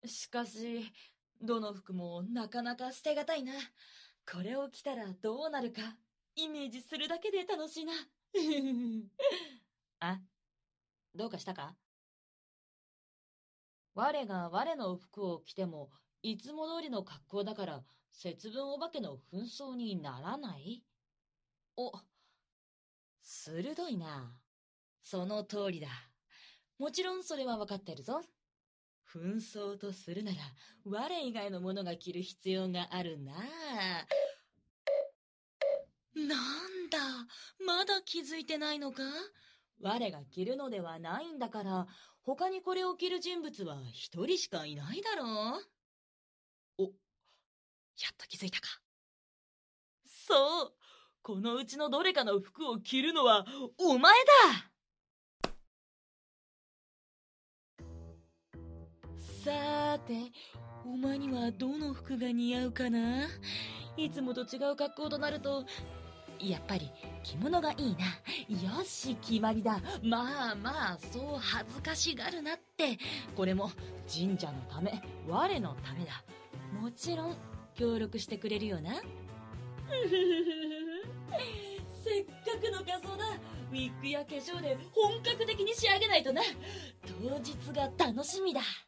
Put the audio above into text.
しかし、どの服もなかなか捨てがたいな。これを着たらどうなるか、イメージするだけで楽しいな。あ、どうかしたか？我が我の服を着ても、いつも通りの格好だから、節分お化けの紛争にならない？お、鋭いな。その通りだ。もちろんそれはわかってるぞ。紛争とするなら、我以外のものが着る必要があるな。なんだ、まだ気づいてないのか？我が着るのではないんだから、他にこれを着る人物は一人しかいないだろう。お、やっと気づいたか。そう、このうちのどれかの服を着るのはお前だ。さーて、お前にはどの服が似合うかな？いつもと違う格好となると、やっぱり着物がいいな。よし、決まりだ。まあまあ、そう恥ずかしがるなって。これも神社のため、我のためだ。もちろん協力してくれるよな。せっかくの仮装だ。ウィッグや化粧で本格的に仕上げないとな。当日が楽しみだ。